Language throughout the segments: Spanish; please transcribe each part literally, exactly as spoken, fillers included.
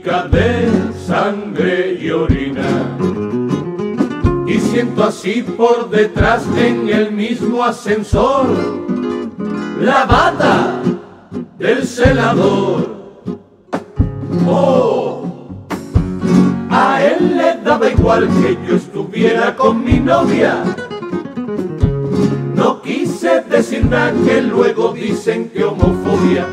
fábrica de sangre y orina. Y siento así por detrás en el mismo ascensor la bata del celador. Oh, a él le daba igual que yo estuviera con mi novia. No quise decir nada que luego dicen que homofobia.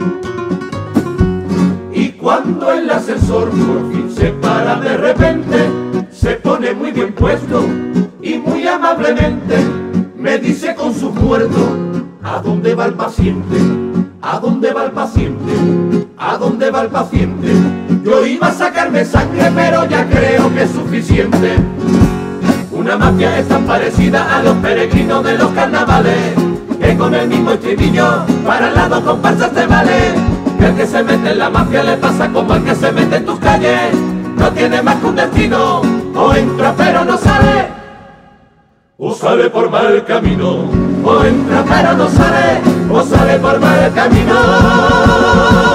Y cuando el ascensor por fin se para de repente, se pone muy bien puesto y muy amablemente me dice con su muerto: ¿a dónde va el paciente? ¿A dónde va el paciente? ¿A dónde va el paciente? Yo iba a sacarme sangre, pero ya creo que es suficiente. Una mafia es tan parecida a los peregrinos de los carnavales, que con el mismo estribillo para el lado comparsas te vale. Que el que se mete en la mafia le pasa como al que se mete en tus calles. No tiene más que un destino, o entra pero no sale, o sale por mal camino. O entra pero no sale, o sale por mal camino.